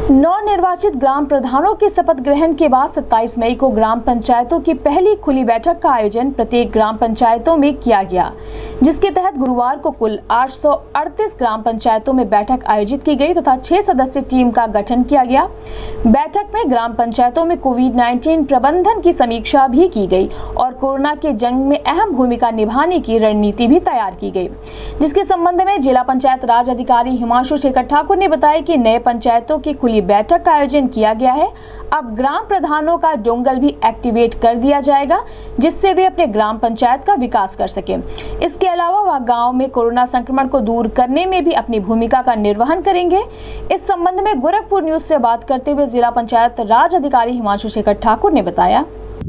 नवनिर्वाचित ग्राम प्रधानों के शपथ ग्रहण के बाद 27 मई को ग्राम पंचायतों की पहली खुली बैठक का आयोजन प्रत्येक ग्राम पंचायतों में किया गया, जिसके तहत गुरुवार को कुल 838 ग्राम पंचायतों में बैठक आयोजित की गई तथा 6 सदस्यीय टीम का गठन किया गया। बैठक में ग्राम पंचायतों में कोविड-19 प्रबंधन की समीक्षा भी की गई और कोरोना के जंग में अहम भूमिका निभाने की रणनीति भी तैयार की गई, जिसके संबंध में जिला पंचायत राज अधिकारी हिमांशु शेखर ठाकुर ने बताया कि नए पंचायतों की खुली बैठक का आयोजन किया गया है। अब ग्राम प्रधानों का डोंगल भी एक्टिवेट कर दिया जाएगा, जिससे वे अपने ग्राम पंचायत का विकास कर सकें। इसके अलावा वह गांव में कोरोना संक्रमण को दूर करने में भी अपनी भूमिका का निर्वहन करेंगे। इस संबंध में गोरखपुर न्यूज से बात करते हुए जिला पंचायत राज अधिकारी हिमांशु शेखर ठाकुर ने बताया।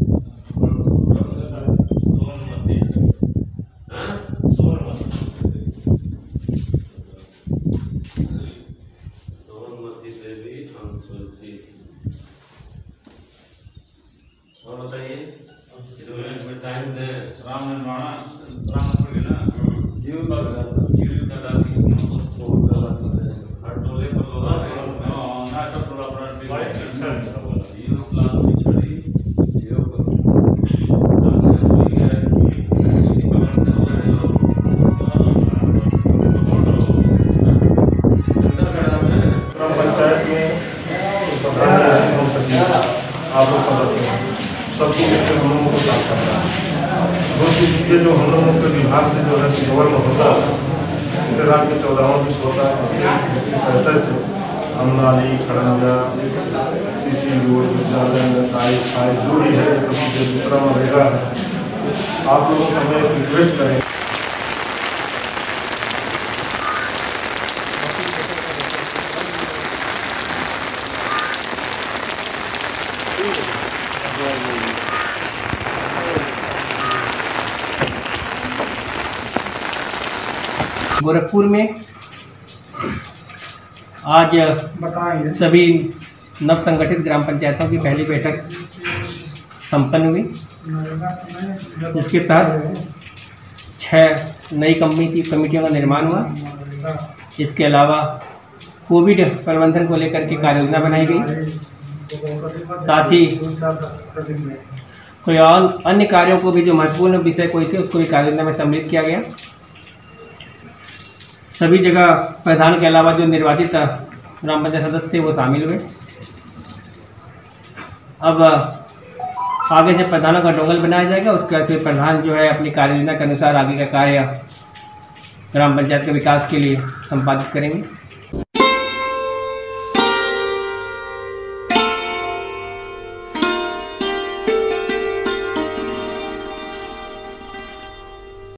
और बताइए टाइम दे राम निर्माण राम ना जीव का डाल हर टोले पर लोग ना सब थोड़ा बड़ा जीव प्लान छड़ी जीव पंचायत में आप लोग समझते हैं सबको मिलकर हम लोगों को काम करना है। दो चीज़ें जो हम लोगों के विभाग से जो है गवर्न होता है, जैसे रात में 14वां विश्व होता है, ऐसे से अमनाली खड़ंजा सीसी रोड विद्यालय खाई जो भी है सब चीज़ें दूसरा रहेगा है। आप लोगों से हमें रिक्वेस्ट करें गोरखपुर में आज सभी नव संगठित ग्राम पंचायतों की पहली बैठक संपन्न हुई, जिसके तहत 6 नई कमेटियों का निर्माण हुआ। इसके अलावा कोविड प्रबंधन को लेकर के कार्ययोजना बनाई गई, साथ ही कोई और अन्य कार्यों को भी जो महत्वपूर्ण विषय कोई थे उसको भी कार्ययोजना में सम्मिलित किया गया। सभी जगह प्रधान के अलावा जो निर्वाचित ग्राम पंचायत सदस्य थे वो शामिल हुए। अब आगे से प्रधानों का डोंगल बनाया जाएगा, उसके बाद फिर प्रधान जो है अपनी कार्ययोजना के अनुसार आगे का कार्य ग्राम पंचायत के विकास के लिए संपादित करेंगे।